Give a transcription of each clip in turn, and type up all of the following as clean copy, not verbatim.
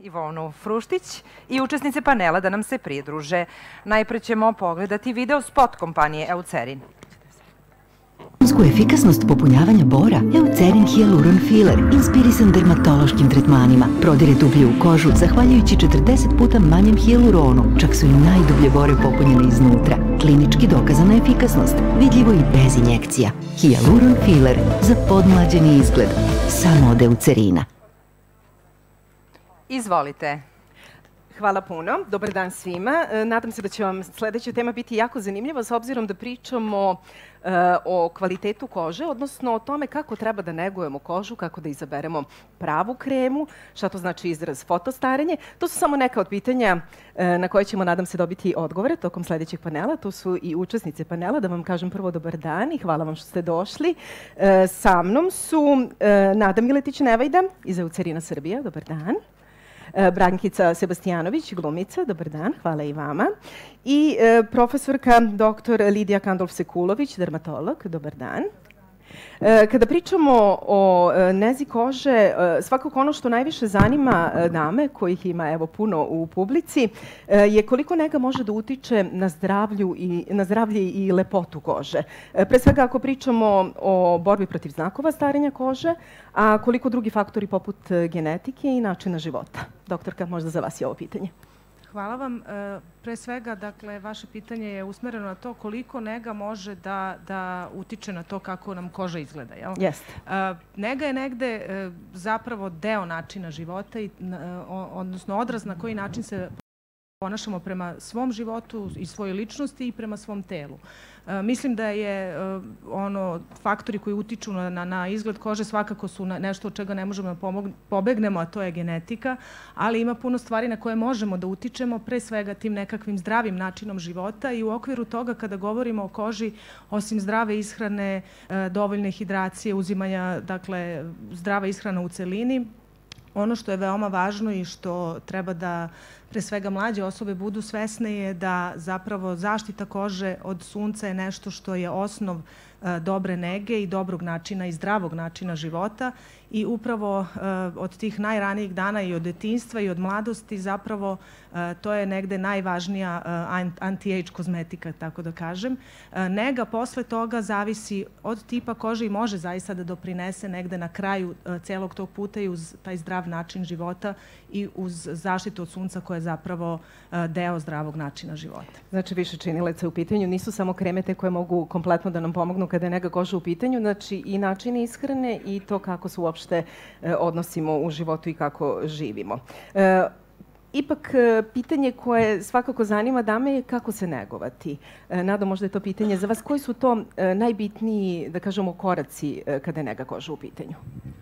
Ivonu Fruštić i učesnice panela da nam se pridruže. Najpre ćemo pogledati video spot kompanije Eucerin. Vrhunsku efikasnost popunjavanja bora Eucerin Hyaluron Filler, inspirisan dermatološkim tretmanima, prodire dublje u kožu zahvaljujući 40 puta manjem hijaluronu, čak su i najdublje bore popunjene iznutra. Klinički dokazana efikasnost, vidljivo i bez injekcija. Hyaluron Filler za podmlađeni izgled, samo od Eucerina. Izvolite. Hvala puno. Dobar dan svima. Nadam se da će vam sledeća tema biti jako zanimljiva s obzirom da pričamo o kvalitetu kože, odnosno o tome kako treba da negujemo kožu, kako da izaberemo pravu kremu, šta to znači izraz fotostarenje. To su samo neka od pitanja na koje ćemo, nadam se, dobiti odgovore tokom sledećeg panela. To su i učesnice panela. Da vam kažem prvo dobar dan i hvala vam što ste došli. Sa mnom su Nada Miletić-Nevajda iz Eucerina Srbija. Dobar dan. Brankica Sebastijanović, glumica, dobar dan, hvala i vama. I profesorka dr. Lidija Kandolf-Sekulović, dermatolog, dobar dan. Kada pričamo o nezi kože, svakako ono što najviše zanima dame, kojih ima evo puno u publici, je koliko nega može da utiče na zdravlje i lepotu kože. Pre svega ako pričamo o borbi protiv znakova starenja kože, a koliko drugi faktori poput genetike i načina života. Doktorka, možda za vas je ovo pitanje. Hvala vam. Pre svega, dakle, vaše pitanje je usmereno na to koliko nega može da utiče na to kako nam koža izgleda, jel? Jeste. Nega je negde zapravo deo načina života, odnosno odraz na koji način se ponašamo prema svom životu i svojoj ličnosti i prema svom telu. Mislim da je faktori koji utiču na izgled kože svakako su nešto od čega ne možemo da pobegnemo, a to je genetika, ali ima puno stvari na koje možemo da utičemo, pre svega tim nekakvim zdravim načinom života i u okviru toga kada govorimo o koži, osim zdrave ishrane, dovoljne hidracije, uzimanja, dakle, zdrava ishrana u celini, ono što je veoma važno i što treba da pre svega mlađe osobe budu svesne je da zapravo zaštita kože od sunca je nešto što je osnov dobre nege i dobrog načina i zdravog načina života i upravo od tih najranijih dana i od detinjstva i od mladosti zapravo to je negde najvažnija anti-age kozmetika, tako da kažem. Nega posle toga zavisi od tipa kože i može zaista da doprinese negde na kraju celog tog puta i uz taj zdrav način života i uz zaštitu od sunca koja je zapravo deo zdravog načina života. Znači, više činilaca u pitanju. Nisu samo kreme te koje mogu kompletno da nam pomognu kada je nega kože u pitanju, znači i način ishrane i to kako se uopšte odnosimo u životu i kako živimo. Ipak, pitanje koje svakako zanima dame je kako se negovati. Nado, možda je to pitanje za vas. Koji su to najbitniji, da kažemo, koraci kada je nega kože u pitanju?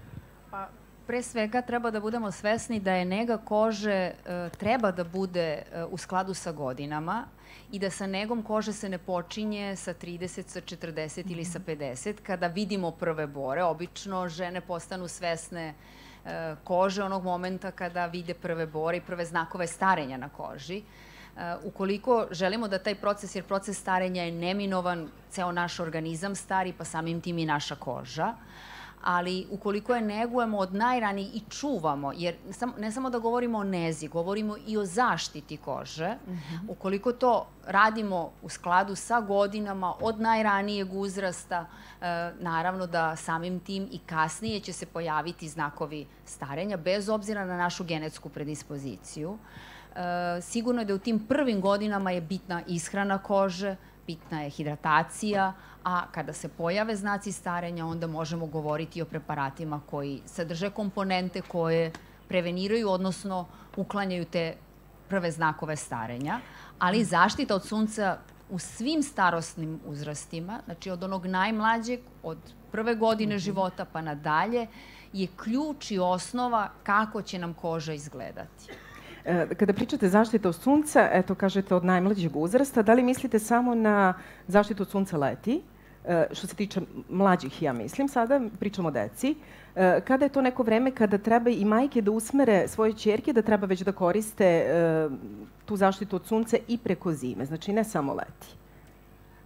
Pre svega treba da budemo svesni da je nega kože treba da bude u skladu sa godinama i da sa negom kože se ne počinje sa 30, sa 40 ili sa 50. Kada vidimo prve bore, obično žene postanu svesne kože onog momenta kada vide prve bore i prve znakove starenja na koži. Ukoliko želimo da taj proces, jer proces starenja je neminovan, ceo naš organizam stari, pa samim tim i naša koža, ali ukoliko je negujemo od najranijih i čuvamo, jer ne samo da govorimo o nezi, govorimo i o zaštiti kože, ukoliko to radimo u skladu sa godinama od najranijeg uzrasta, naravno da samim tim i kasnije će se pojaviti znakovi starenja, bez obzira na našu genetsku predispoziciju. Sigurno je da u tim prvim godinama je bitna ishrana kože, bitna je hidratacija, a kada se pojave znaci starenja, onda možemo govoriti o preparatima koji sadrže komponente koje preveniraju, odnosno uklanjaju te prve znakove starenja, ali zaštita od sunca u svim starosnim uzrastima, znači od onog najmlađeg, od prve godine života pa nadalje, je ključ i osnova kako će nam koža izgledati. Kada pričate zaštita od sunca, eto kažete od najmlađeg uzrasta, da li mislite samo na zaštitu od sunca leti? Što se tiče mlađih, ja mislim, sada pričamo o deci. Kada je to neko vreme kada treba i majke da usmere svoje ćerke da treba već da koriste tu zaštitu od sunca i preko zime, znači ne samo leti?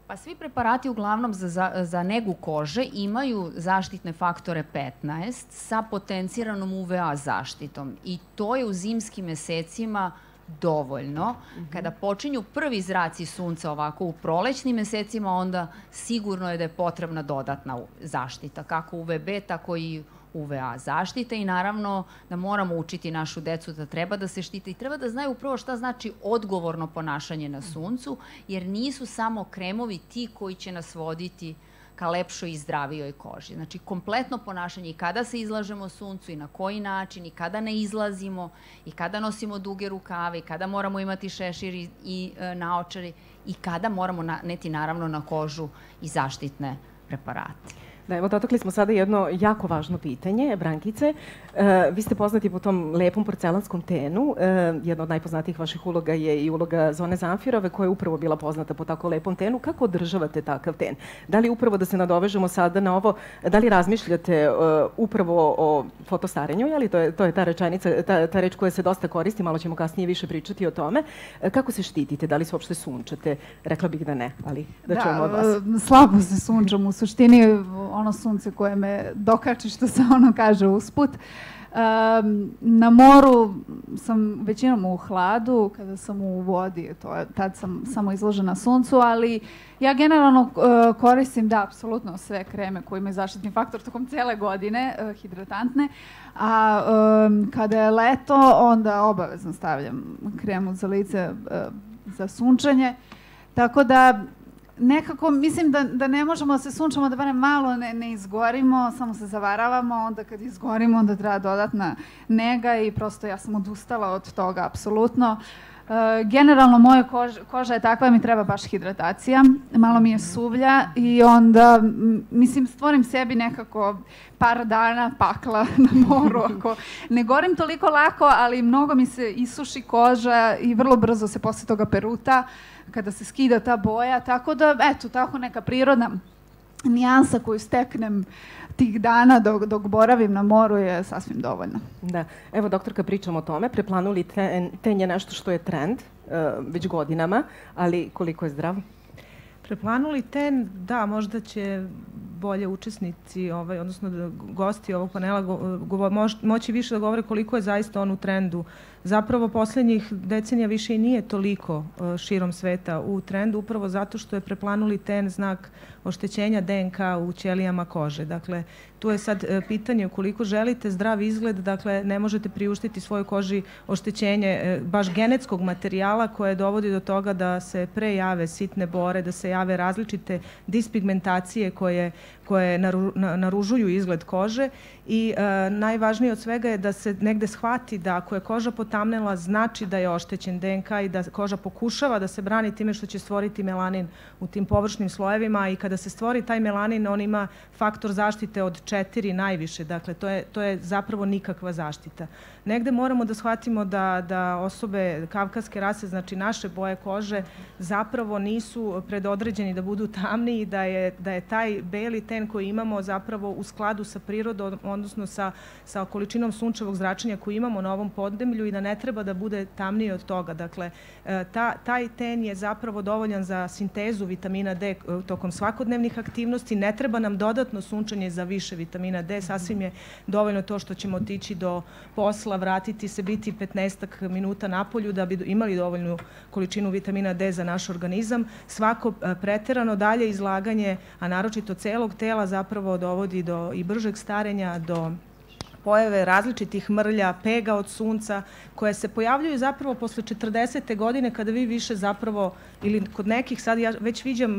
Pa svi preparati uglavnom za negu kože imaju zaštitne faktore 15 sa potenciranom UVA zaštitom i to je u zimskim mesecima dovoljno. Kada počinju prvi zraci sunca ovako u prolećnim mesecima, onda sigurno je da je potrebna dodatna zaštita, kako UVB, tako i UVA zaštite i naravno da moramo učiti našu decu da treba da se štite i treba da znaju upravo šta znači odgovorno ponašanje na suncu, jer nisu samo kremovi ti koji će nas voditi ka lepšoj i zdravijoj koži. Znači, kompletno ponašanje i kada se izlažemo suncu i na koji način i kada ne izlazimo i kada nosimo duge rukave i kada moramo imati šešir i naočare i kada moramo naneti naravno na kožu i zaštitne preparate. Da, evo, dotakli smo sada jedno jako važno pitanje. Brankice, vi ste poznati po tom lepom porcelanskom tenu. Jedna od najpoznatijih vaših uloga je i uloga Zone Zamfirove, koja je upravo bila poznata po tako lepom tenu. Kako održavate takav ten? Da li upravo da se nadovežemo sada na ovo, da li razmišljate upravo o fotostarenju, ali to je ta rečenica, ta reč koja se dosta koristi, malo ćemo kasnije više pričati o tome. Kako se štitite? Da li se uopšte sunčate? Rekla bih da ne, ali da čujemo od vas. Slabo se sunčam. U suštini ono sunce koje me dokači, što se ono kaže usput. Na moru sam većinom u hladu, kada sam u vodi, tad sam samo izložena suncu, ali ja generalno koristim, da, apsolutno sve kreme koje imaju zaštitni faktor tokom cele godine, hidratantne, a kada je leto, onda obavezno stavljam kremu za lice za sunčanje, tako da nekako mislim da ne možemo da se sunčamo, da barem malo ne izgorimo, samo se zavaravamo, onda kad izgorimo onda treba dodatna nega i prosto ja sam odustala od toga, apsolutno. Generalno moja koža je takva da mi treba baš hidratacija, malo mi je suvlja i onda, mislim, stvorim sebi nekako par dana pakla na moru, ako ne gorim toliko lako, ali mnogo mi se isuši koža i vrlo brzo se posle toga peruta, kada se skida ta boja, tako da, eto, tako neka prirodna nijansa koju steknem tih dana dok boravim na moru je sasvim dovoljno. Da, evo doktorka, pričamo o tome, preplanuli ten je nešto što je trend već godinama, ali koliko je zdrav? Preplanuli ten, da, možda će bolje učesnici, odnosno gosti ovog panela moći više da govore koliko je zaista on u trendu. Zapravo, poslednjih decenija više i nije toliko širom sveta u trendu, upravo zato što je preplanuli ten znak oštećenja DNK u ćelijama kože. Dakle, tu je sad pitanje ukoliko želite zdrav izgled, dakle, ne možete priuštiti svojoj koži oštećenje baš genetskog materijala koje dovodi do toga da se prejave sitne bore, da se jave različite dispigmentacije koje naružuju izgled kože i najvažnije od svega je da se negde shvati da ako je koža potamnela, znači da je oštećen DNK i da koža pokušava da se brani time što će stvoriti melanin u tim površnim slojevima i kada se stvori taj melanin, on ima faktor zaštite od 4 najviše, dakle to je zapravo nikakva zaštita. Negde moramo da shvatimo da osobe kavkaske rase, znači naše boje kože, zapravo nisu predodređeni da budu tamni i da je taj beli ten koji imamo zapravo u skladu sa prirodom, odnosno sa količinom sunčevog zračenja koju imamo na ovom podneblju i da ne treba da bude tamniji od toga. Dakle, taj ten je zapravo dovoljan za sintezu vitamina D tokom svakodnevnih aktivnosti. Ne treba nam dodatno sunčanje za više vitamina D. Sasvim je dovoljno to što ćemo otići do posla, vratiti se, biti 15 minuta na polju da bi imali dovoljnu količinu vitamina D za naš organizam. Svako preterano dalje izlaganje, a naročito celog tela, zapravo dovodi do i bržeg starenja, do pojave različitih mrlja, pega od sunca, koje se pojavljuju zapravo posle 40. godine kada vi više zapravo, ili kod nekih, sad ja već viđam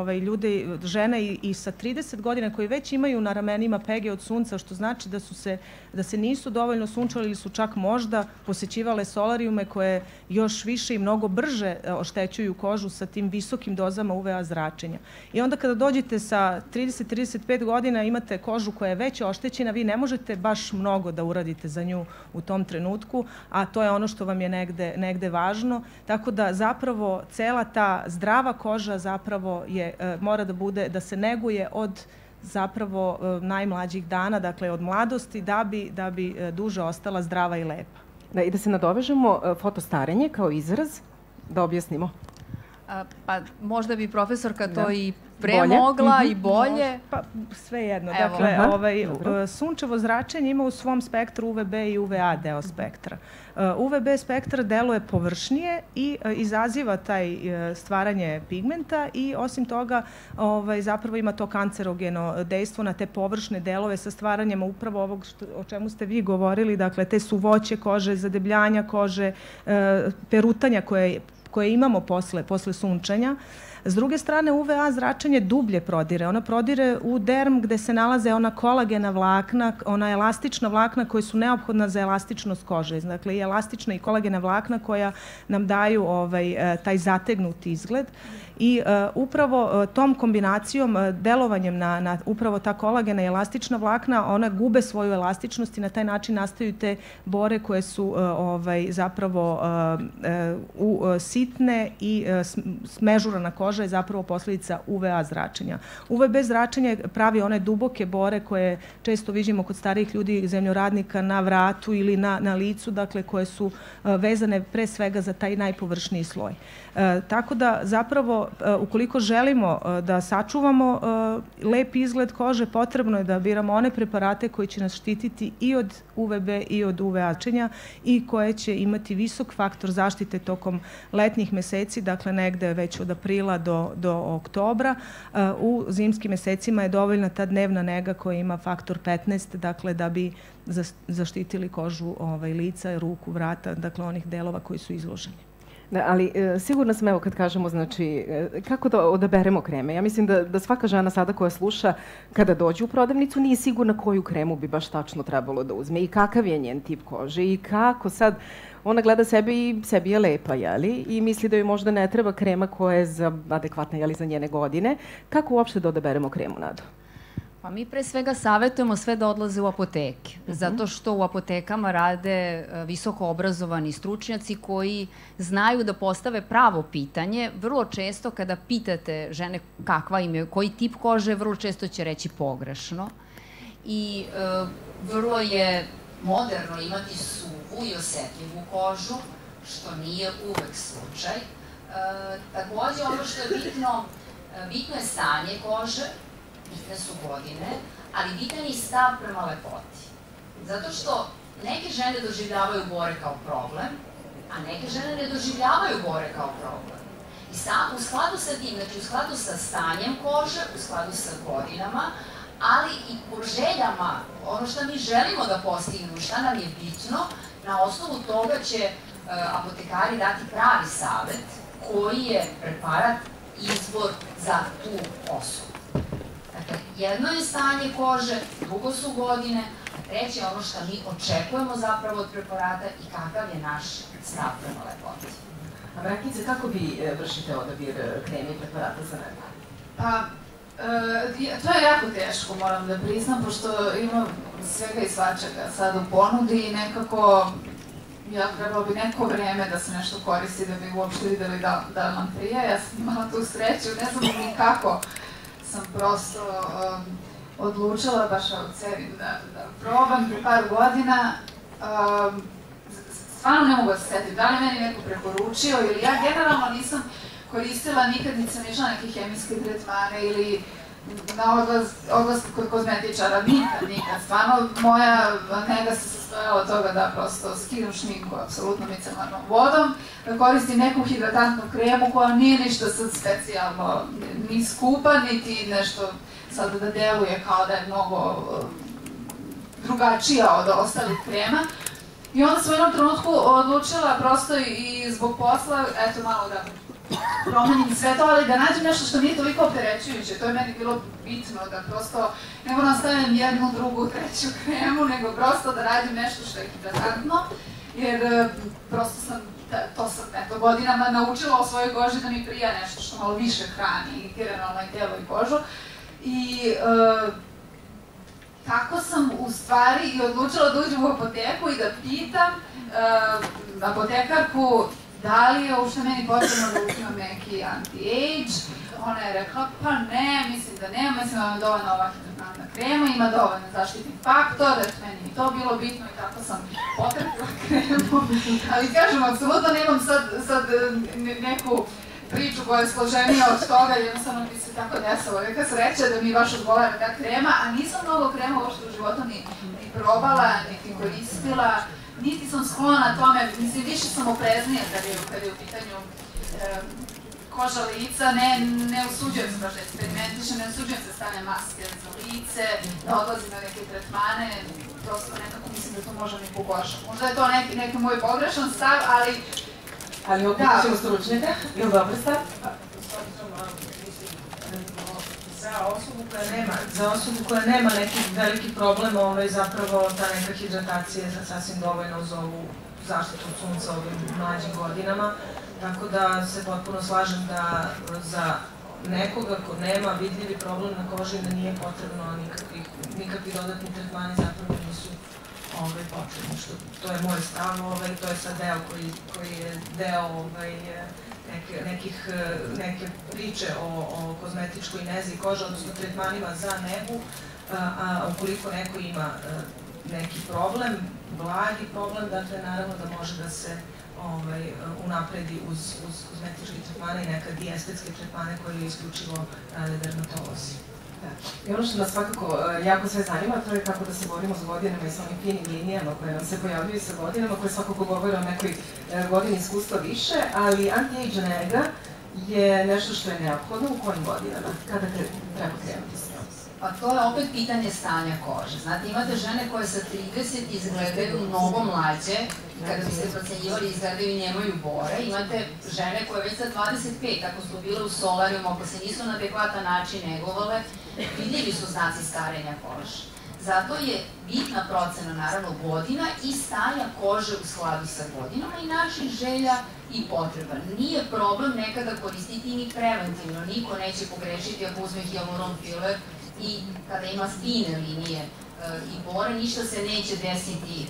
ljude, žene i sa 30 godina koji već imaju na ramenima pege od sunca, što znači da se nisu dovoljno sunčali ili su čak možda posećivale solarijume koje još više i mnogo brže oštećuju kožu sa tim visokim dozama UVA zračenja. I onda kada dođete sa 30-35 godina, imate kožu koja je već oštećena, vi ne možete baš mnogo da uradite za nju u tom trenutku, a to je ono što vam je negde važno. Tako da zapravo cela ta zdrava koža zapravo mora da bude, da se neguje od zapravo najmlađih dana, dakle od mladosti, da bi duže ostala zdrava i lepa. Da, i da se nadovežemo, fotostarenje kao izraz, da objasnimo. Pa možda bi profesorka to i pre mogla i bolje. Pa sve jedno. Dakle, sunčevo zračenje ima u svom spektru UVB i UVA deo spektra. UVB spektar deluje površnije i izaziva taj stvaranje pigmenta i osim toga zapravo ima to kancerogeno dejstvo na te površne delove sa stvaranjem upravo ovog o čemu ste vi govorili, dakle te suvoće kože, zadebljanja kože, perutanja koje imamo posle sunčanja. S druge strane, UVA zračenje dublje prodire. Ona prodire u derm gde se nalaze ona kolagena vlakna, ona elastična vlakna koja su neophodna za elastičnost kože. Dakle, i elastična i kolagena vlakna koja nam daju taj zategnuti izgled. I upravo tom kombinacijom, delovanjem na upravo ta kolagena i elastična vlakna, ona gube svoju elastičnost i na taj način nastaju te bore koje su zapravo sitne i smežurana koža je zapravo posljedica UVA zračenja. UVB zračenje pravi one duboke bore koje često vidimo kod starijih ljudi, zemljoradnika na vratu ili na licu, dakle koje su vezane pre svega za taj najpovršniji sloj. Tako da zapravo ukoliko želimo da sačuvamo lep izgled kože, potrebno je da biramo one preparate koji će nas štititi i od UVB i od UVA zračenja i koje će imati visok faktor zaštite tokom letnjih meseci, dakle negde već od aprila do oktobra. U zimskim mesecima je dovoljna ta dnevna nega koja ima faktor 15, dakle da bi zaštitili kožu lica, ruku, vrata, dakle onih delova koji su izloženi. Da, ali sigurno sam, evo kad kažemo, znači, kako da odaberemo kreme? Ja mislim da svaka žena sada koja sluša, kada dođe u prodavnicu, nije sigurna koju kremu bi baš tačno trebalo da uzme i kakav je njen tip kože i kako sad ona gleda sebe i sebi je lepa, jeli? I misli da joj možda ne treba krema koja je adekvatna, jeli, za njene godine. Kako uopšte da odaberemo kremu, Nado? Pa mi pre svega savjetujemo sve da odlaze u apoteke, zato što u apotekama rade visoko obrazovani stručnjaci koji znaju da postave pravo pitanje. Vrlo često kada pitate žene kakva im je, koji tip kože, vrlo često će reći pogrešno. I vrlo je moderno imati suvu i osetljivu kožu, što nije uvek slučaj. Takođe, ono što je bitno je stanje kože, bitne su godine, ali bitan je i stav prema lepoti. Zato što neke žene doživljavaju bore kao problem, a neke žene ne doživljavaju bore kao problem. I u skladu sa tim, znači u skladu sa stanjem kože, u skladu sa godinama, ali i po željama, ono što mi želimo da postignemo, šta nam je bitno, na osnovu toga će apotekari dati pravi savet koji je preparat, izbor za tu osobu. Dakle, jedno je stanje kože, drugo su godine, a treće je ono što mi očekujemo zapravo od preparata i kakav je naš stav prema lepoti. A Brankice, kako vi vršite odabir kreme i preparata za nebo? Pa, to je jako teško, moram da priznam, pošto imam svega i svačega sad u ponudi i nekako trebalo bi neko vreme da se nešto koristi da bi uopšte videli da nam prija. Ja sam imala tu sreću, ne znam ni kako sam prosto odlučila baš od sebi da probam pre par godina. Stvarno ne mogu da se setim, da li meni neko preporučio ili ja generalno nisam koristila nikad, nisam išla neke hemijske tretmane ili na odlazku kod kozmetičara, nikad. Stvarno, moja nega se sastojala od toga da prosto skinem šminku apsolutno micelarnom vodom, da koristim neku hidratantnu kremu koja nije ništa sad specijalno ni skupa, niti nešto sad da deluje kao da je mnogo drugačija od ostalih krema. I onda sam u jednom trenutku odlučila prosto i zbog posla, eto malo da promenim sve to, ali da nađem nešto što nije toliko opterećujuće. To je meni bilo bitno, da prosto ne moram stavljam jednu, drugu, treću kremu, nego prosto da radim nešto što je hidratantno, jer prosto sam godinama naučila o svojoj koži da mi prija nešto što malo više hrani, generalno i telo i kožu. I tako sam u stvari i odlučila da uđem u apoteku i da pitam apotekarku da li je uopšte meni potrebno da uzimam neki anti-age. Ona je rekla, pa ne, mislim da nema, mislim da vam je dovoljna ova hidratantna krema, ima dovoljno zaštitni faktor, eto meni mi to bilo bitno i tako sam potrpila kremu. Ali kažem, apsolutno nemam sad neku priču koja je složenija od toga, jednostavno bi se tako desilo. Neka sreća da mi baš odgovara ta krema, a nisam mnogo krema uopšte u životu ni probala, niti koristila, niti sam sklona tome, mislim, više sam opreznija kad je u pitanju koža lica, ne usuđujem se baš da eksperimentišem, ne usuđujem se stavljam maske za lice, da odlazim na neke tretmane, prosto nekako mislim da to može mi pogoršati. Možda je to neki moj pogrešan stav, ali... Ali opet ćemo stručnjaka, je li dobar stav? Za osobu koja nema neki veliki problem, zapravo ta neka hidratacija je sasvim dovoljna uz ovu zaštitu od sunca ovim mlađim godinama. Tako da se potpuno slažem da za nekoga ko nema vidljivi problem na koži da nije potrebno nikakvi dodatni tretmani, zapravo nisu potrebni. To je moj stav, to je sad deo koji je deo neke priče o kozmetičkoj nezi kože, odnosno tretmanima za negu, a ukoliko neko ima neki problem, blagi problem, dakle naravno da može da se unapredi uz kozmetičke tretmane i nekad i estetske tretmane koje isključivo rade dermatolozi. I ono što nas svakako jako sve zanima, to je kako da se borimo s godinama i sa onim finim linijama koje nam se pojavljuju sa godinama, koje svakako govore o nekoj godini iskustva više, ali anti-age nega je nešto što je neophodno u kojim godinama, kada treba krenuti s njom? Pa to je opet pitanje stanja kože. Znate, imate žene koje sa 30 izgledaju mnogo mlađe, kada biste procenjivali izgledaju i nemaju bore. Imate žene koje već sa 25, ako su bile u solarijumu, ako se nisu na adekvatan način negovale, vidljivi su znaci starenja kože. Zato je bitna procena, naravno, godina i stanja kože u skladu sa godinama i način želja i potreba. Nije problem nekada koristiti ni preventivno. Niko neće pogrešiti ako uzme hyaluron filler i kada ima fine linije i bore, ništa se neće desiti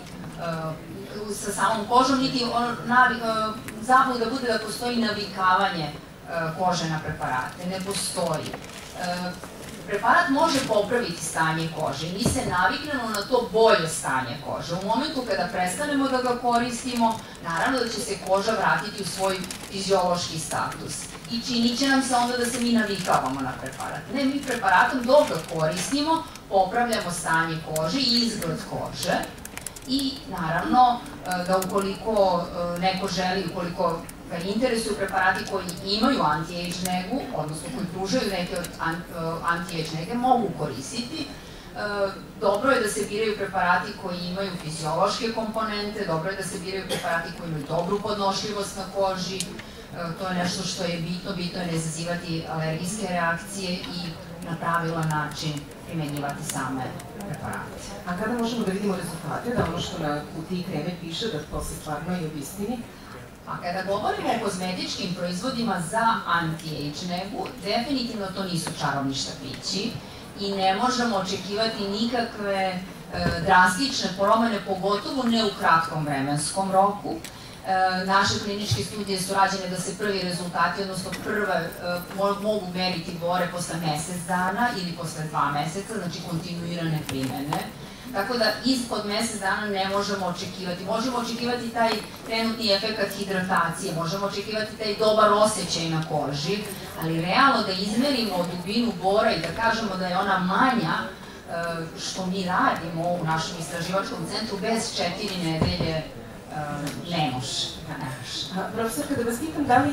sa samom kožom, niti zabluda bude da postoji navikavanje kože na preparate. Ne postoji. Preparat može popraviti stanje kože i mi se naviknemo na to bolje stanje kože. U momentu kada prestanemo da ga koristimo, naravno da će se koža vratiti u svoj fiziološki status. I činit će nam se onda da se mi navikavamo na preparat. Ne, mi preparatom dok ga koristimo, popravljamo stanje kože i izgled kože. I naravno da ukoliko neko želi, ukoliko ga interesuju preparati koji imaju anti-age negu, odnosno koji pružaju neke od anti-age nege, mogu koristiti. Dobro je da se biraju preparati koji imaju fiziološke komponente, dobro je da se biraju preparati koji imaju dobru podnošljivost na koži. To je nešto što je bitno, bitno je ne izazivati alergijske reakcije i na pravilan način primenjivati same preparate. A kada možemo da vidimo rezultate, da ono što na kutiji kreme piše, da to se stvarno i obistini? A kada govorimo o kozmetičkim proizvodima za anti-age negu, definitivno to nisu čarobni štapići i ne možemo očekivati nikakve drastične promene, pogotovo ne u kratkom vremenskom roku. Naše kliničke studije su rađene da se prvi rezultati, odnosno prve, mogu meriti bore posle mesec dana ili posle 2 meseca, znači kontinuirane primene. Tako da ispod mesec dana ne možemo očekivati. Možemo očekivati taj trenutni efekt hidratacije, možemo očekivati taj dobar osjećaj na koži, ali realno da izmerimo dubinu bora i da kažemo da je ona manja, što mi radimo u našem istraživačkom centru, bez 4 nedelje ne može. Profesorka, da vas pitam, da li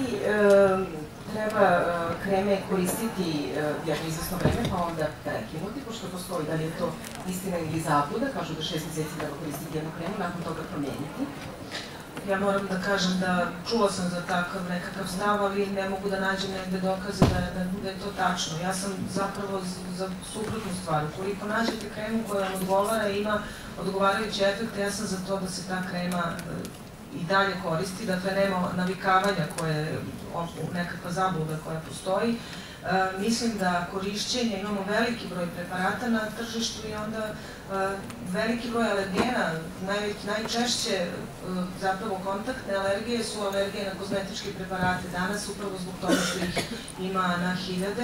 treba kreme koristiti jedno izvesno vreme, pa onda prekinuti, pošto postoji, da li je to istina ili zabluda, kažu da 6 meseci treba koristiti jednu kremu, nakon toga promijeniti? Ja moram da kažem da čula sam za takav nekakav stav, ali ne mogu da nađem negde dokaze da je to tačno. Ja sam zapravo za suprotnu stvar. Ukoliko nađete kremu koja vam odgovara i ima odgovarajući efekt, ja sam za to da se ta krema i dalje koristi, dakle nema navikavanja koje, nekakva zabluda koja postoji. Mislim da korišćenje, imamo veliki broj preparata na tržištu i onda veliki broj alergena, najčešće zapravo kontaktne alergije su alergije na kozmetičke preparate danas, upravo zbog toga što ih ima na hiljade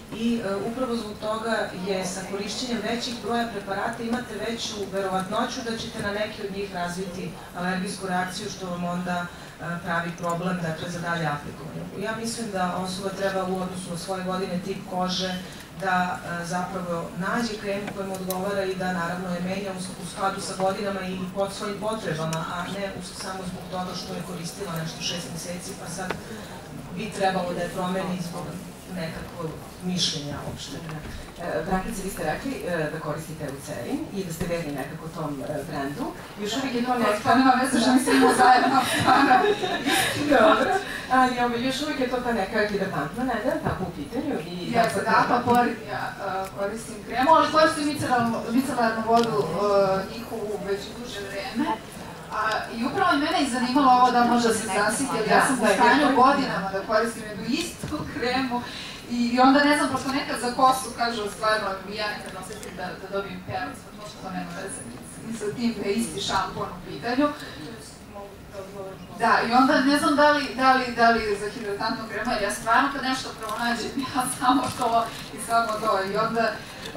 I upravo zbog toga je sa korišćenjem većih broja preparata imate veću verovatnoću da ćete na neki od njih razviti alergijsku reakciju, što vam onda pravi problem, dakle, za dalje aplikovanje. Ja mislim da osoba treba u odnosu na svoje godine, tip kože, da zapravo nađe krem kojem odgovara i da naravno je menja u skladu sa godinama i pod svojim potrebama, a ne samo zbog toga što je koristila nešto 6 meseci, pa sad bi trebalo da je promeni zbog nekakvog mišljenja uopšte. Brankice, vi ste rekli da koristite Eucerin i da ste verni nekako tom brendu. Još uvijek je to nekako... Pa nema veze što mi se imamo zajedno. Dobro. Ali još uvijek je to ta neka hidratantna neda, tako u pitanju. Jeste, da, pa pored ja koristim kremu, ali koristim micelarnu vodu njihovu već duže vreme. I upravo i mene je zanimalo ovo da može se zasiti, jer ja sam u stanju godinama da koristim jednu istu kremu i onda ne znam, pošto nekad za kosu kažu stvarno i ja nekad osjetim da dobijem perac, možda to nema veze ni sa tim da je isti šampon u pitanju. Da, i onda ne znam da li za hidratantnu kremu, jer ja stvarno kad nešto pronađem, ja samo to i samo to i onda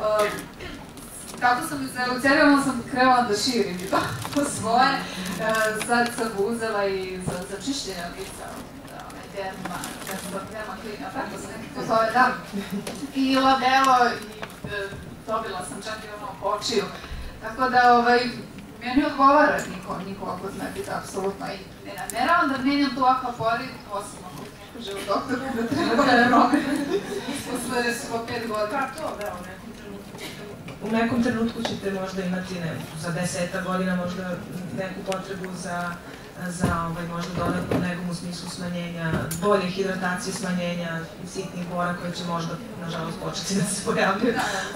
kako sam za Eucerin, sam krenula da širim i to svoje. Sad sam uzela i za čišćenje lica, onaj derma klina, tako se nekako zove, da. I labelo i dobila sam čak i ono po očiju. Tako da, meni odgovara njihova kozmetika, apsolutno. I ne nameravam da menjam tu akvaporit, osim ako ne kaže u doktoru da treba da promeni posle 5 godina. Pa to, da, u nekom trenutku ćete možda imati za 10 godina možda neku potrebu za možda dodatnu negom u smislu smanjenja, bolje hidratacije, smanjenja sitnih bora koje će možda, nažalost, početi da se pojavljaju.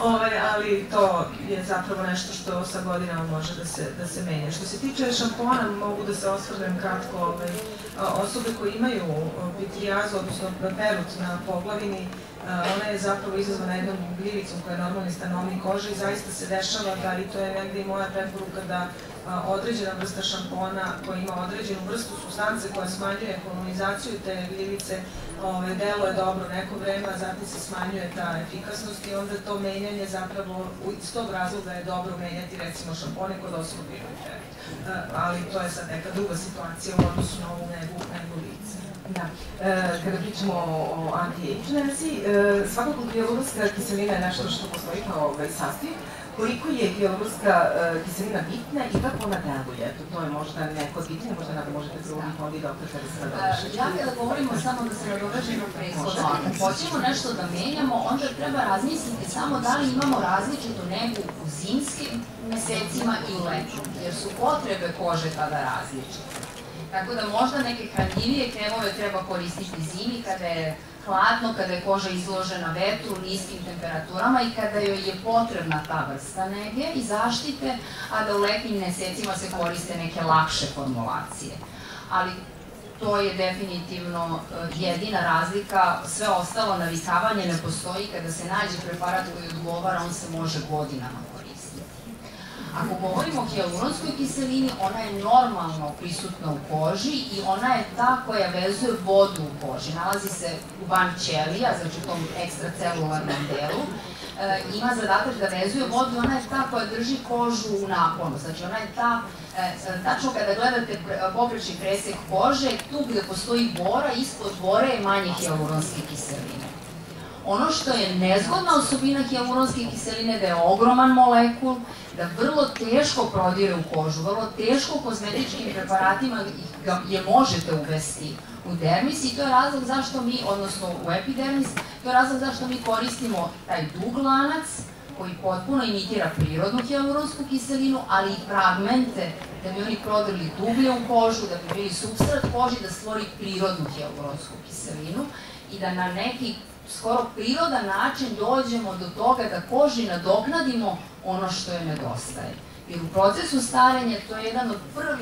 Ali to je zapravo nešto što sa godinama može da se menja. Što se tiče šampona, mogu da se osvrnem kratko. Osobe koje imaju pitrijazu, odnosno perut na poglavini, ona je zapravo izazvana jednom gljivicom koja je normalni stanovnik kože i zaista se dešava da, i to je negde i moja preporuka, da određena vrsta šampona koja ima određenu vrstu supstance koja smanjuje kolonizaciju te gljivice, deluje dobro neko vreme, a zatim se smanjuje ta efikasnost i onda to menjanje zapravo iz tog razloga je dobro menjati recimo šampone kod osoba koji imaju perut. Ali to je sad neka druga situacija u odnosu na ovu negu lice. Da. Kada pričamo o anti-age nerviji, svakako hijaluronska kiselina je nešto što postoji kao sastav. Koliko je hijaluronska kiselina bitna i kako ona deluje? To je možda neko od pitanja, možda nam možete drugi podi doktor kada se nadovežete. Ja kada govorimo samo da se nadovežemo prethodno, ako hoćemo nešto da menjamo, onda treba razmisliti samo da li imamo različitu negu u zimskim mesecima i u letom, jer su potrebe kože tada različite. Tako da možda neke hranljivije kremove treba koristiti zimi kada je hladno, kada je koža izložena vetru, niskim temperaturama i kada joj je potrebna ta vrsta nege i zaštite, a da u letnjim mesecima se koriste neke lakše formulacije. Ali to je definitivno jedina razlika, sve ostalo navikavanje ne postoji, kada se nađe preparat koji odgovara, on se može godinama koristiti. Ako govorimo o hijaluronskoj kiselini, ona je normalno prisutna u koži i ona je ta koja vezuje vodu u koži. Nalazi se van ćelija, znači u tom ekstracelularnom delu. Ima zadatak da vezuje vodu i ona je ta koja drži kožu u naponu. Znači ona je ta, tačno kada gledate poprečni presek kože, tu gde postoji bora, ispod bore je manje hijaluronske kiseline. Ono što je nezgodna osobina hijaluronske kiseline da je ogroman molekul, da vrlo teško prodire u kožu, vrlo teško kozmetičkim preparatima je možete uvesti u dermis i to je razlog zašto mi, odnosno u epidermis, to je razlog zašto mi koristimo taj dug lanac koji potpuno imitira prirodnu hijaluronsku kiselinu, ali i fragmente da bi oni prodrli dublje u kožu, da bi bili supstrat koži, da stvori prirodnu hijaluronsku kiselinu i da na neki skoro prirodan način dođemo do toga da koži nadoknadimo ono što je nedostaje. Jer u procesu starenja to je jedan od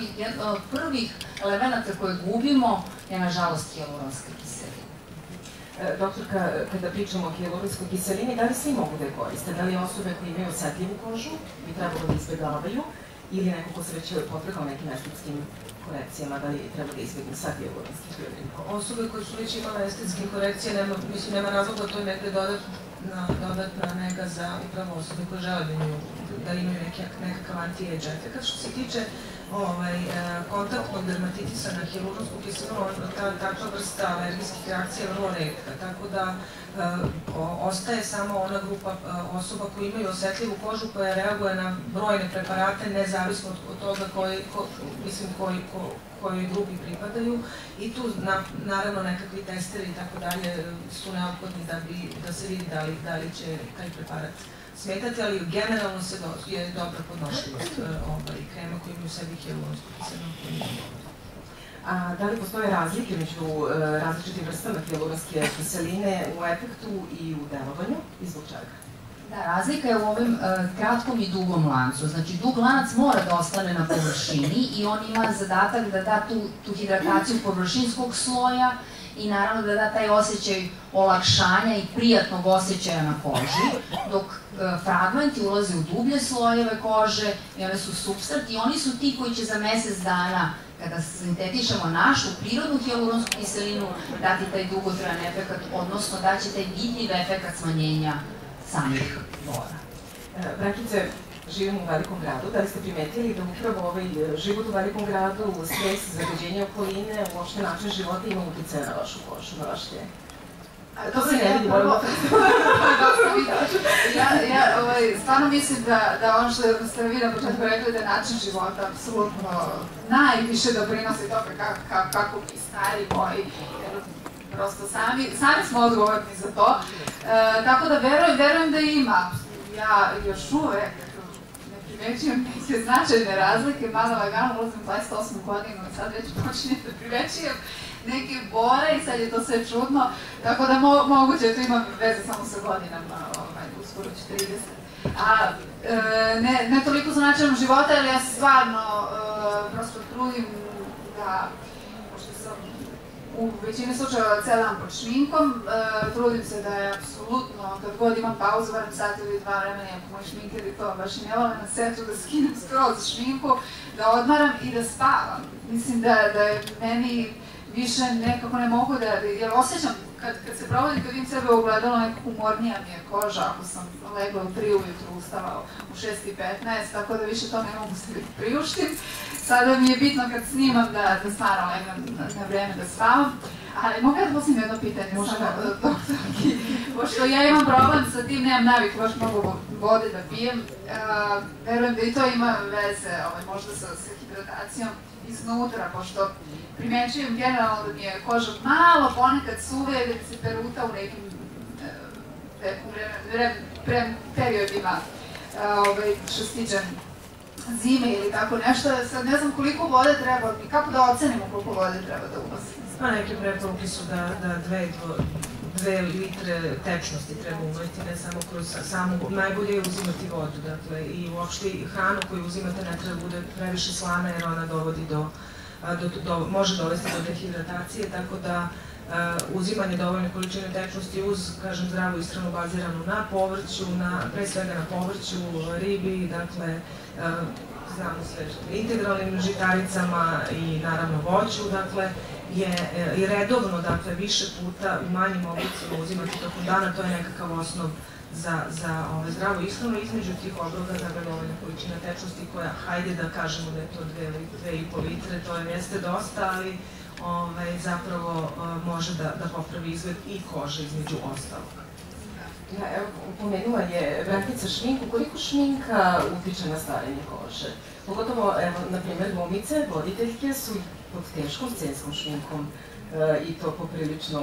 prvih elemenata koje gubimo je nažalost hijaluronska kiselina. Doktorka, kada pričamo o hijaluronskoj kiselini, da li svi mogu da je koriste? Da li osobe koje imaju osetljivu kožu bi trebalo da izbjegavaju ili neko ko se već podvrgao nekim estetskim korekcijama, da li treba da izbjegnu sa hijaluronskih kiselina? Osobe koje su već imale estetske korekcije, nema razloga da to negde dodatna nega za upravo osobe koje žele da imaju nekakav anti-age efekt. Što se tiče kontaktnog dermatitisa na hijaluronsku kiselinu, takva vrsta alergijskih reakcija je vrlo retka, tako da ostaje samo ona grupa osoba koji imaju osetljivu kožu koja reaguje na brojne preparate, nezavisno od toga koji grupi pripadaju, i tu naravno nekakvi testeri i tako dalje su neophodni da se vidi da li će taj preparat smetati, ali generalno je dobra podnošljivost krema koji imaju u sebi hijaluronsku kiselinu. A da li postoje razlike među različitim vrstama hijaluronske kiseline u efektu i u delovanju i zbog čega? Da, razlika je u ovim kratkom i dugom lancu. Znači, dug lanac mora da ostane na površini i on ima zadatak da da tu hidrataciju površinskog sloja i naravno da da taj osjećaj olakšanja i prijatnog osjećaja na koži, dok fragmenti ulaze u dublje slojeve kože i one su supstrat i oni su ti koji će za mesec dana, kada sintetišemo našu prirodnu hijaluronsku kiselinu, dati taj dugotrajan efekat, odnosno daće taj vidljiv efekat smanjenja samih bora. Brankice, živimo u velikom gradu. Da li ste primetili da upravo ovaj život u velikom gradu, stres, zagađenje okoline, uopšte način života ima utjecaja na vašu kožu, na vaš tijel? To se ne vidi, moramo Ja stvarno mislim da ono što ste vi na početku rekli da je način života apsolutno najviše doprinosi toga kako mi stari moji, prosto sami smo odgovorni za to. Tako da verujem da ima. Ja još uvek ne primećujem neke značajne razlike, mada lagano ulazim 28. godinu i sad već počinjem da primećujem neke bore i sad je to sve čudno, tako da moguće to ima veze samo sa godinama, uskoro ću 30. A ne toliko za načinom života, ali ja se stvarno prosto trudim da, pošto sam u većini slučajeva ceo dan pod šminkom, trudim se da je apsolutno, kad god imam pauzu, barem sat ili 2 vremena, ako moj šminkeri to baš i ne vole na setu, da skinem skroz šminku, da odmaram i da spavam. Mislim da je meni više nekako ne mogu da, jer osjećam, kad se provodim, kad vidim sebe u ogledalu, nekako umornija mi je koža, ako sam legla u 3 ujutru, ustala u 6:15, tako da više to ne mogu se priuštim. Sada mi je bitno kad snimam da stvarno legam na vreme da spavam. Ali mogu da postavim jedno pitanje, samo doktorki, pošto ja imam problem sa tim, nemam naviku baš mnogo vode da pijem, verujem da i to ima veze možda sa hidratacijom iznutra, pošto primećujem generalno da mi je koža malo ponekad suve, da mi se peruta u nekim periodima što se tiče zime ili tako nešto. Sad ne znam koliko vode treba, kako da ocenimo koliko vode treba da unosimo. Neke preporuke su da 2 litre tečnosti treba umeti, ne samo kroz samu, najbolje je uzimati vodu, dakle, i uopšte hranu koju uzimate ne treba bude previše slana jer ona dovodi može dovesti do dehidratacije, tako da uzimanje dovoljne količine tečnosti uz, kažem, zdravu ishranu baziranu na povrću, pre svega na povrću, ribi, dakle, znamo sve, integralnim žitaricama i naravno voću, dakle, i redovno, dakle, više puta u manjim oblicima uzimati tokom dana, to je nekakav osnov za zdravu ishranu. Između tih obroka dovoljna količina tečnosti koja, hajde da kažemo da je to 2,5 litre, to jeste dosta, ali zapravo može da popravi izgled i kože između ostalog. Evo, pomenula je Brankica šminku. Koliko šminka utiče na starenje kože? Pogotovo, evo, na primjer, glumice, voditeljke su pod teškom scenskom šminkom i to poprilično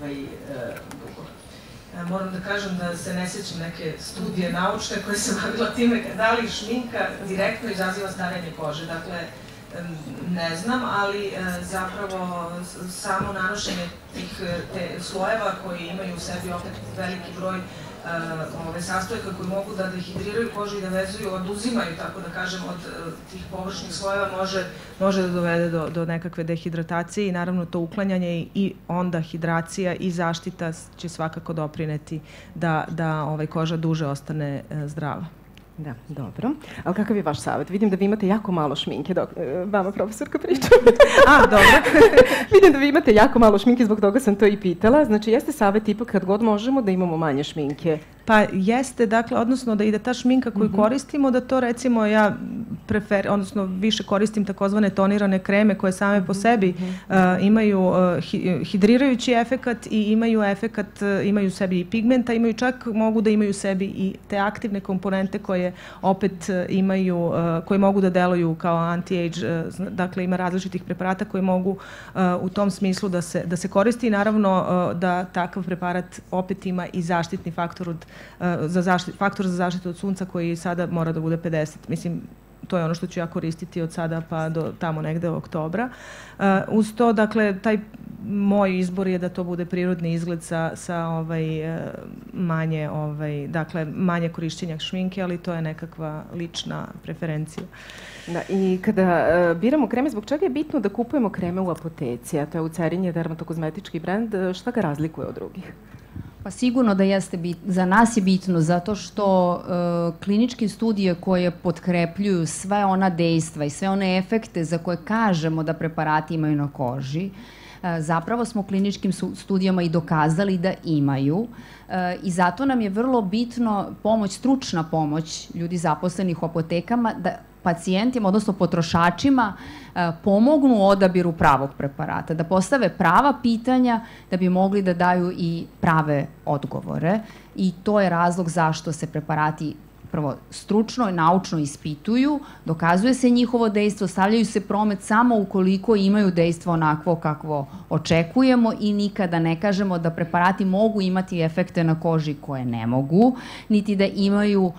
dugo. Moram da kažem da se ne sjećam neke studije naučne koje se bavila time da li šminka direktno izaziva starenje kože. Dakle, ne znam, ali zapravo samo nanošenje tih slojeva koji imaju u sebi opet veliki broj sastojaka koji mogu da dehidriraju kožu i da vezuju, oduzimaju, tako da kažem, od tih površnih slojeva može da dovede do nekakve dehidratacije i naravno to uklanjanje i onda hidracija i zaštita će svakako doprineti da koža duže ostane zdrava. Da, dobro. Ali kakav je vaš savjet? Vidim da vi imate jako malo šminke, dok vama profesorka priča. Dobro. Vidim da vi imate jako malo šminke, zbog toga sam to i pitala. Znači, jeste savjet ipak kad god možemo da imamo manje šminke? Pa jeste, dakle, odnosno da i da ta šminka koju koristimo, da to recimo ja odnosno više koristim takozvane tonirane kreme koje same po sebi imaju hidrirajući efekat i imaju efekat, imaju u sebi i pigmenta, imaju čak, mogu da imaju u sebi i te aktivne komponente koje opet imaju, koje mogu da deluju kao anti-age, dakle ima različitih preparata koji mogu u tom smislu da se koristi i naravno da takav preparat opet ima i zaštitni faktor faktor za zaštitu od sunca koji sada mora da bude 50. Mislim, to je ono što ću ja koristiti od sada pa do tamo negde oktobra. Uz to, dakle, taj moj izbor je da to bude prirodni izgled sa manje korišćenja šminke, ali to je nekakva lična preferencija. Da, i kada biramo kreme, zbog čega je bitno da kupujemo kreme u apoteci, a to je Eucerin je dermatokozmetički brend, šta ga razlikuje od drugih? Pa sigurno da jeste bitno, za nas je bitno zato što kliničke studije koje potkrepljuju sve ona dejstva i sve one efekte za koje kažemo da preparati imaju na koži, zapravo smo kliničkim studijama i dokazali da imaju i zato nam je vrlo bitno stručna pomoć ljudi zaposlenih u apotekama da pacijentima, odnosno potrošačima, pomognu u odabiru pravog preparata, da postave prava pitanja da bi mogli da daju i prave odgovore i to je razlog zašto se preparati prvo stručno i naučno ispituju, dokazuje se njihovo dejstvo, stavljaju se promet samo ukoliko imaju dejstvo onakvo kakvo očekujemo i nikada ne kažemo da preparati mogu imati efekte na koži koje ne mogu, niti da imaju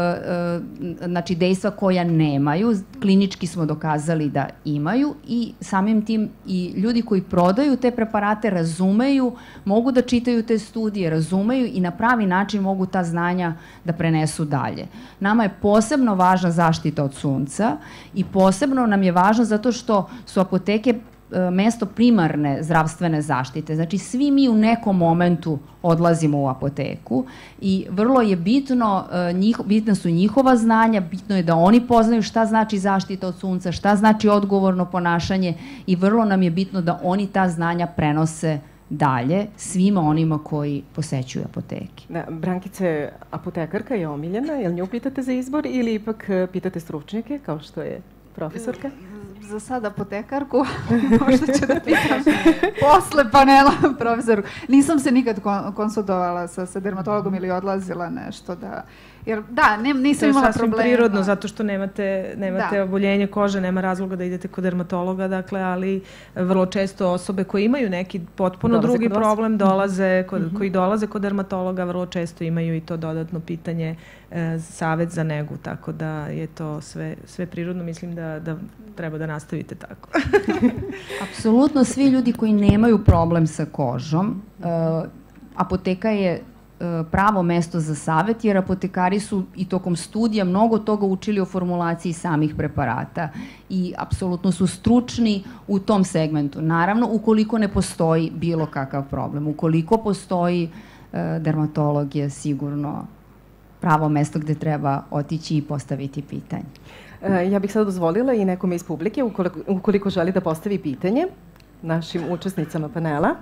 dejstva koja nemaju. Klinički smo dokazali da imaju i samim tim i ljudi koji prodaju te preparate razumeju, mogu da čitaju te studije, razumeju i na pravi način mogu ta znanja da prenesu dalje. Nama je posebno važna zaštita od sunca i posebno nam je važno zato što su apoteke mesto primarne zdravstvene zaštite. Znači, svi mi u nekom momentu odlazimo u apoteku i vrlo je bitna su njihova znanja, bitno je da oni poznaju šta znači zaštita od sunca, šta znači odgovorno ponašanje i vrlo nam je bitno da oni ta znanja prenose dalje svima onima koji posećuju apoteke. Brankice, apotekarka je omiljena, jel nju pitate za izbor ili ipak pitate stručnjake kao što je profesorka? Za sad apotekarku, možda ću da pitam posle panela profesoru. Nisam se nikad konsultovala sa dermatologom ili odlazila nešto da... Jer da, nisam imala problema. To je sasvim prirodno, zato što nemate oboljenje kože, nema razloga da idete kod dermatologa, dakle, ali vrlo često osobe koje imaju neki potpuno drugi problem koji dolaze kod dermatologa, vrlo često imaju i to dodatno pitanje, savet za negu, tako da je to sve prirodno, mislim da treba da nastavite tako. Apsolutno svi ljudi koji nemaju problem sa kožom, apoteka je pravo mesto za savet, jer apotekari su i tokom studija mnogo toga učili o formulaciji samih preparata i apsolutno su stručni u tom segmentu. Naravno, ukoliko ne postoji bilo kakav problem, ukoliko postoji dermatolog je sigurno pravo mesto gde treba otići i postaviti pitanje. Ja bih sad dozvolila i nekome iz publike, ukoliko želi da postavi pitanje našim učesnicama panela.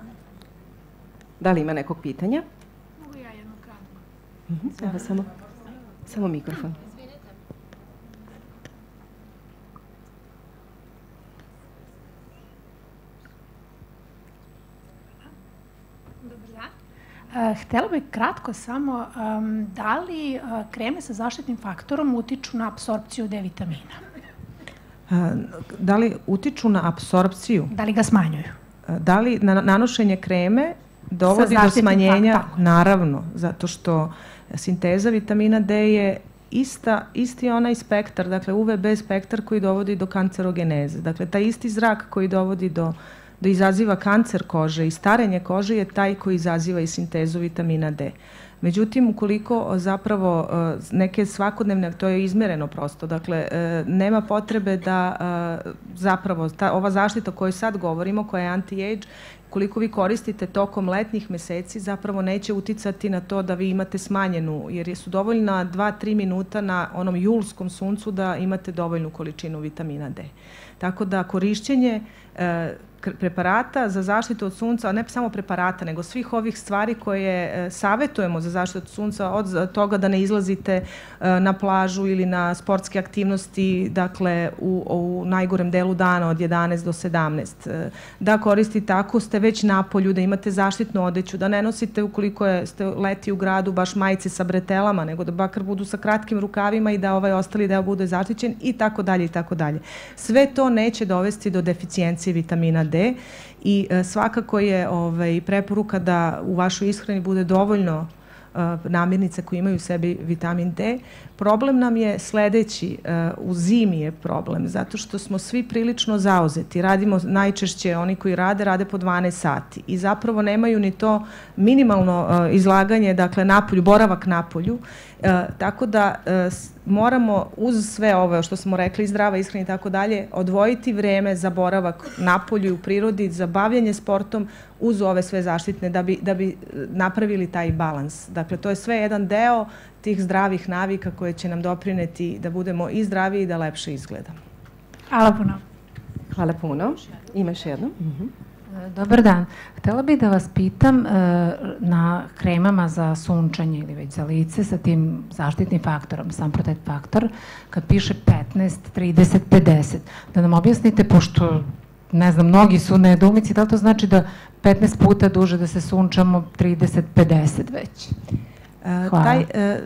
Da li ima nekog pitanja? Evo samo mikrofon. Htela bih kratko samo, da li kreme sa zaštitnim faktorom utiču na apsorpciju D vitamina? Da li utiču na apsorpciju? Da li ga smanjuju? Da li nanošenje kreme dovodi do smanjenja? Naravno, zato što sinteza vitamina D je isti onaj spektar, dakle UVB spektar koji dovodi do kancerogeneze. Dakle, taj isti zrak koji dovodi da izaziva kancer kože i starenje kože je taj koji izaziva i sintezu vitamina D. Međutim, ukoliko zapravo neke svakodnevne, to je izmereno prosto, dakle, nema potrebe da zapravo ova zaštita o kojoj sad govorimo, koja je anti-age, koliko vi koristite tokom letnjih meseci, zapravo neće uticati na to da vi imate smanjenu, jer su dovoljna 2-3 minuta na onom julskom suncu da imate dovoljnu količinu vitamina D. Tako da korišćenje preparata za zaštitu od sunca, ne samo preparata, nego svih ovih stvari koje savjetujemo za zaštitu od sunca, od toga da ne izlazite na plažu ili na sportske aktivnosti, dakle u najgorem delu dana od 11 do 17, da koristite ako ste već na polju, da imate zaštitnu odeću, da ne nosite ukoliko ste leti u gradu baš majice sa bretelama, nego da bakar budu sa kratkim rukavima i da ovaj ostali deo bude zaštićen i tako dalje i tako dalje. Sve to neće dovesti do deficijencije vitamina D i svakako je preporuka da u vašoj ishrani bude dovoljno namirnica koje imaju u sebi vitamin D. Problem nam je sledeći, u zimi je problem, zato što smo svi prilično zauzeti. Radimo najčešće, oni koji rade po 12 sati i zapravo nemaju ni to minimalno izlaganje, dakle napolju, boravak napolju, tako da moramo uz sve ovo što smo rekli, zdrava ishrana i tako dalje, odvojiti vreme za boravak napolju i u prirodi, za bavljanje sportom uz ove sve zaštitne da bi napravili taj balans. Dakle, to je sve jedan deo tih zdravih navika koje će nam doprineti da budemo i zdraviji i da lepše izgledamo. Hvala puno. Hvala puno. Imaš jedno? Dobar dan. Htela bih da vas pitam na kremama za sunčanje ili već za lice sa tim zaštitnim faktorom, Sun Protect faktor, kad piše 15, 30, 50, da nam objasnite, pošto ne znam, mnogi su na nedoumici, da li to znači da 15 puta duže da se sunčamo, 30, 50 već? Hvala.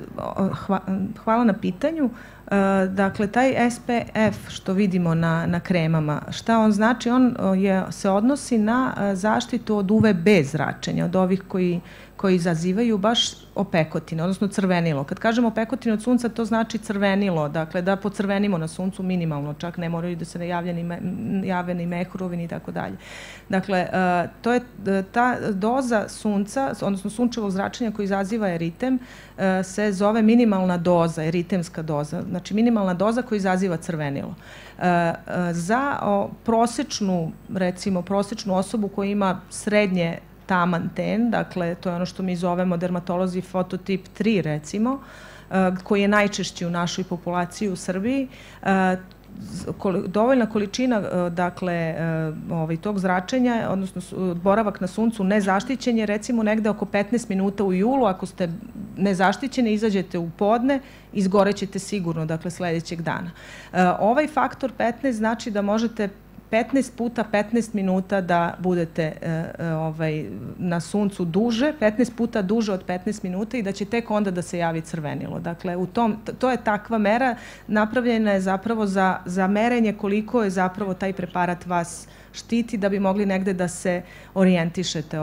Hvala na pitanju. Dakle, taj SPF što vidimo na kremama, šta on znači? On se odnosi na zaštitu od UVB zračenja, od ovih koji izazivaju baš opekotine, odnosno crvenilo. Kad kažemo opekotine od sunca, to znači crvenilo, dakle da pocrvenimo na suncu minimalno, čak ne moraju da se jave ni mehurove i tako dalje. Dakle, to je ta doza sunca, odnosno sunčevog zračenja koji izaziva eritem, se zove minimalna doza, eritemska doza, znači minimalna doza koja izaziva crvenilo. Za prosečnu, recimo prosečnu osobu koja ima srednje taman ten, dakle to je ono što mi zovemo dermatolozi fototip 3 recimo, koji je najčešći u našoj populaciji u Srbiji, dovoljna količina dakle tog zračenja, odnosno boravak na suncu nezaštićen je recimo negde oko 15 minuta u julu. Ako ste nezaštićeni, izađete u podne, izgorećete sigurno, dakle sledećeg dana. Ovaj faktor 15 znači da možete 15 puta 15 minuta da budete na suncu duže, 15 puta duže od 15 minuta i da će tek onda da se javi crvenilo. Dakle, to je takva mera, napravljena je zapravo za merenje koliko je zapravo taj preparat vas štiti, da bi mogli negde da se orijentišete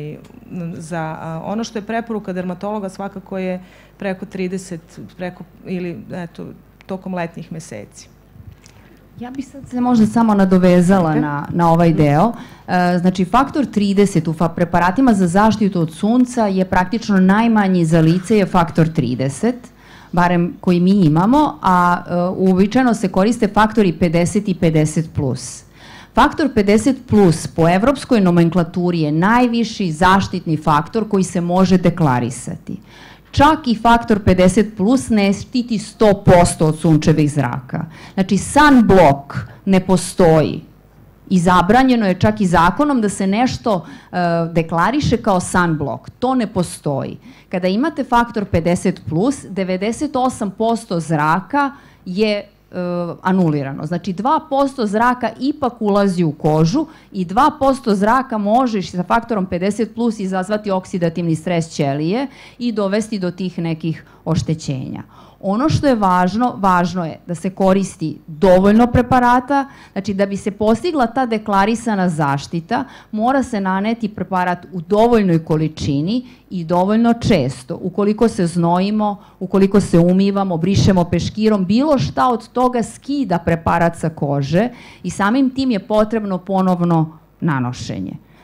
za ono što je preporuka dermatologa, svakako je preko 30, ili tokom letnjih meseci. Ja bih sad se možda samo nadovezala na ovaj deo. Znači, faktor 30 u preparatima za zaštitu od sunca je praktično najmanji za lice, je faktor 30, barem koji mi imamo, a uobičajeno se koriste faktori 50 i 50+. Faktor 50+ po evropskoj nomenklaturi je najviši zaštitni faktor koji se može deklarisati. Čak i faktor 50+ ne štiti 100% od sunčevih zraka. Znači, sunblock ne postoji i zabranjeno je čak i zakonom da se nešto deklariše kao sunblock. To ne postoji. Kada imate faktor 50+, 98% zraka je anulirano. Znači 2% zraka ipak ulazi u kožu i 2% zraka možeš sa faktorom 50+ izazvati oksidativni stres ćelije i dovesti do tih nekih oštećenja. Ono što je važno je da se koristi dovoljno preparata, znači da bi se postigla ta deklarisana zaštita, mora se naneti preparat u dovoljnoj količini i dovoljno često. Ukoliko se znojimo, ukoliko se umivamo, brišemo peškirom, bilo šta od toga skida preparat sa kože i samim tim je potrebno ponovno nanošenje.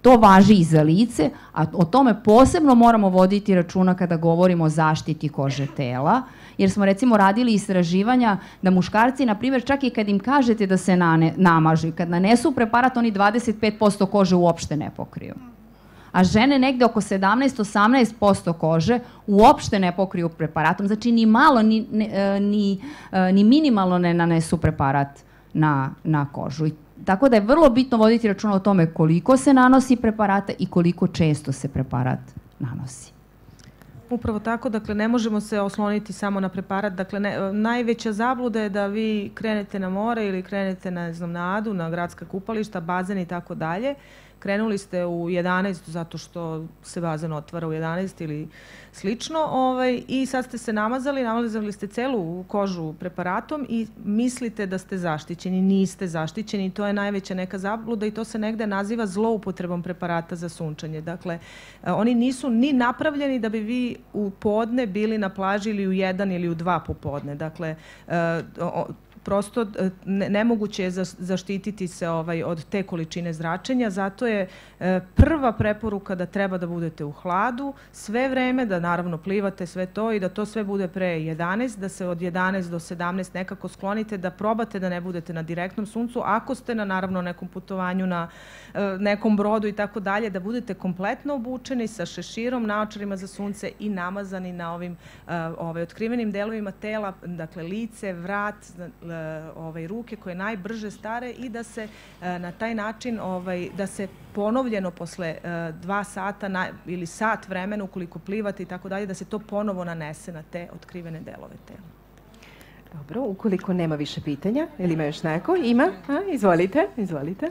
To važi i za lice, a o tome posebno moramo voditi računa kada govorimo o zaštiti kože tela, jer smo recimo radili istraživanja da muškarci, na primjer, čak i kad im kažete da se namažu i kad nanesu preparat, oni 25% kože uopšte ne pokriju. A žene negde oko 17-18% kože uopšte ne pokriju preparatom, znači ni malo, ni minimalno ne nanesu preparat na kožu. Tako da je vrlo bitno voditi računa o tome koliko se nanosi preparata i koliko često se preparat nanosi. Upravo tako, dakle ne možemo se osloniti samo na preparat, dakle najveća zabluda je da vi krenete na more ili krenete na Adu, na gradska kupališta, bazen i tako dalje. Krenuli ste u 11 zato što se bazen otvara u 11 ili slično i sad ste se namazali ste celu kožu preparatom i mislite da ste zaštićeni, niste zaštićeni i to je najveća neka zabluda i to se negde naziva zloupotrebom preparata za sunčanje. Dakle, oni nisu ni napravljeni da bi vi u podne bili na plaži ili u 1 ili u 2 popodne. Dakle, prosto nemoguće je zaštititi se od te količine zračenja, zato je prva preporuka da treba da budete u hladu sve vreme, da naravno plivate sve to i da to sve bude pre 11, da se od 11 do 17 nekako sklonite, da probate da ne budete na direktnom suncu, ako ste na naravno nekom putovanju, na nekom brodu i tako dalje, da budete kompletno obučeni sa šeširom, naočarima za sunce i namazani na ovim otkrivenim delovima tela, dakle lice, vrat, ruke koje najbrže stare i da se na taj način, da se ponovljeno posle 2 sata ili sat vremena ukoliko plivate i tako dalje, da se to ponovo nanese na te otkrivene delove tela. Dobro, ukoliko nema više pitanja, ili ima još neko? Ima? Izvolite, izvolite.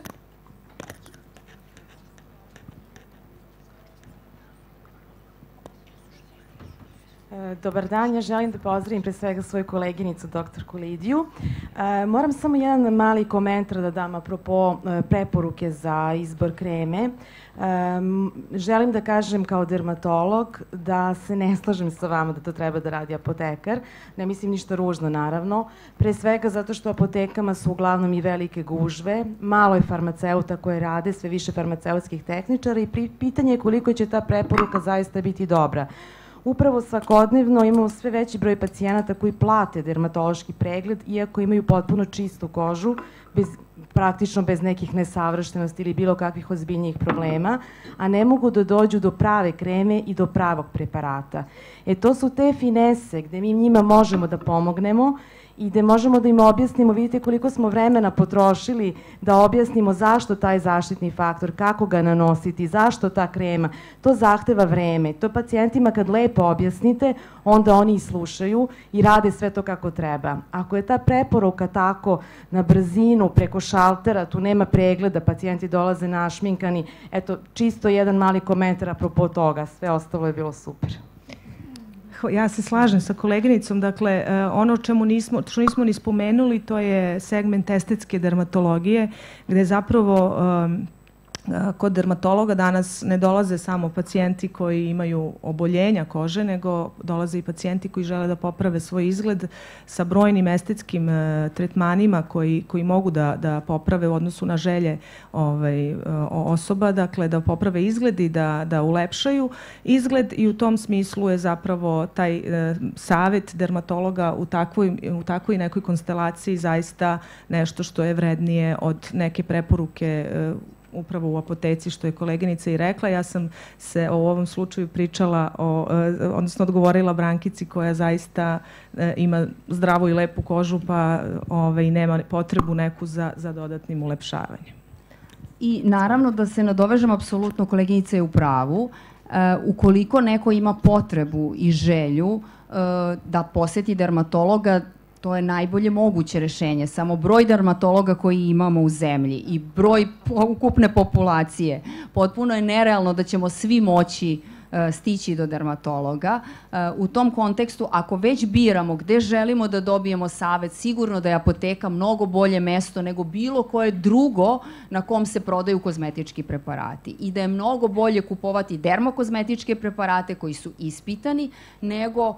Dobar dan, ja želim da pozdravim pre svega svoju koleginicu, doktorku Lidiju. Moram samo jedan mali komentar da dam apropo preporuke za izbor kreme. Želim da kažem kao dermatolog da se ne slažem sa vama da to treba da radi apotekar. Ne mislim ništa ružno, naravno. Pre svega zato što apotekama su uglavnom i velike gužve, malo je farmaceuta koje rade, sve više farmaceutskih tehničara i pitanje je koliko će ta preporuka zaista biti dobra. Upravo svakodnevno imamo sve veći broj pacijenata koji plate dermatološki pregled, iako imaju potpuno čistu kožu, praktično bez nekih nesavršenosti ili bilo kakvih ozbiljnijih problema, a ne mogu da dođu do prave kreme i do pravog preparata. To su te finese gde mi njima možemo da pomognemo i gde možemo da im objasnimo, vidite koliko smo vremena potrošili da objasnimo zašto taj zaštitni faktor, kako ga nanositi, zašto ta krema, to zahteva vreme. To pacijentima kad lepo objasnite, onda oni i slušaju i rade sve to kako treba. Ako je ta preporuka tako na brzinu, preko šaltera, tu nema pregleda, pacijenti dolaze našminkani, eto, čisto jedan mali komentar apropo toga, sve ostalo je bilo super. Ja se slažem sa koleginicom, dakle, ono što nismo ni spomenuli, to je segment estetske dermatologije, gde zapravo kod dermatologa danas ne dolaze samo pacijenti koji imaju oboljenja kože, nego dolaze i pacijenti koji žele da poprave svoj izgled sa brojnim estetskim tretmanima koji mogu da poprave u odnosu na želje osoba, dakle da poprave izgled i da ulepšaju izgled i u tom smislu je zapravo taj savet dermatologa u takvoj nekoj konstelaciji zaista nešto što je vrednije od neke preporuke upravo u apoteci, što je koleginica i rekla. Ja sam se o ovom slučaju pričala, odnosno odgovorila Brankici koja zaista ima zdravu i lepu kožu pa i nema potrebu neku za dodatnim ulepšavanjem. I naravno da se nadovežem, apsolutno koleginica je u pravu. Ukoliko neko ima potrebu i želju da poseti dermatologa, to je najbolje moguće rešenje. Samo broj dermatologa koji imamo u zemlji i broj ukupne populacije, potpuno je nerealno da ćemo svi moći stići do dermatologa. U tom kontekstu, ako već biramo gde želimo da dobijemo savet, sigurno da je apoteka mnogo bolje mesto nego bilo koje drugo na kom se prodaju kozmetički preparati. I da je mnogo bolje kupovati dermokozmetičke preparate koji su ispitani nego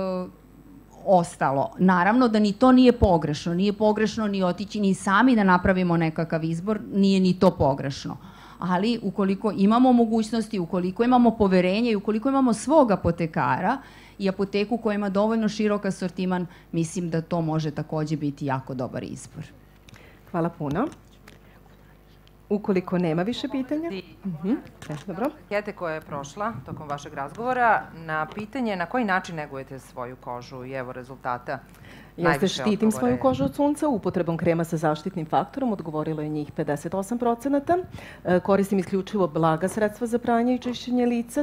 ostalo. Naravno da ni to nije pogrešno. Nije pogrešno ni otići ni sami da napravimo nekakav izbor, nije ni to pogrešno. ali ukoliko imamo mogućnosti, ukoliko imamo poverenje i ukoliko imamo svog apotekara i apoteku koja ima dovoljno širok asortiman, mislim da to može takođe biti jako dobar izbor. Hvala puno. Ukoliko nema više pitanja? Dobro. Ankete koja je prošla tokom vašeg razgovora na pitanje na koji način negujete svoju kožu i evo rezultata. Jeste, štitim svoju kožu od sunca upotrebom krema sa zaštitnim faktorom, odgovorilo je njih 58%. Koristim isključivo blaga sredstva za pranje i čišćenje lica,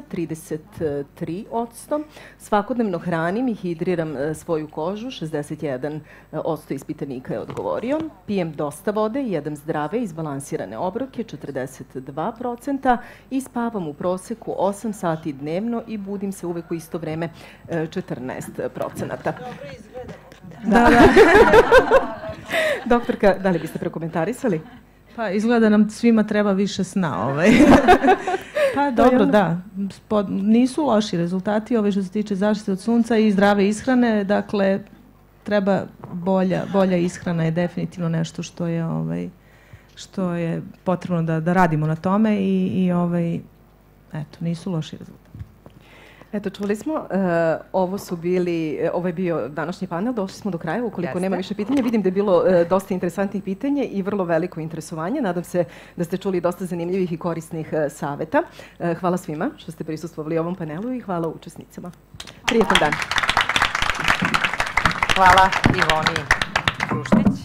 33%. Svakodnevno hranim i hidriram svoju kožu, 61% ispitanika je odgovorio. Pijem dosta vode i jedem zdrave i izbalansirane obroke, 42%. I spavam u proseku 8 sati dnevno i budim se uvek u isto vreme, 14%. Da. Doktorka, da li biste prekomentarisali? Pa izgleda nam svima treba više sna. Pa dobro, da. Nisu loši rezultati što se tiče zaštite od sunca i zdrave ishrane. Dakle, treba bolja ishrana je definitivno nešto što je potrebno da radimo na tome i eto, nisu loši rezultati. Eto, čuli smo, ovo je bio današnji panel, došli smo do kraja, ukoliko nema više pitanja. Vidim da je bilo dosta interesantnih pitanja i vrlo veliko interesovanje. Nadam se da ste čuli dosta zanimljivih i korisnih saveta. Hvala svima što ste prisustvovali ovom panelu i hvala učesnicama. Prijetan dan. Hvala Ivoni Kruštić.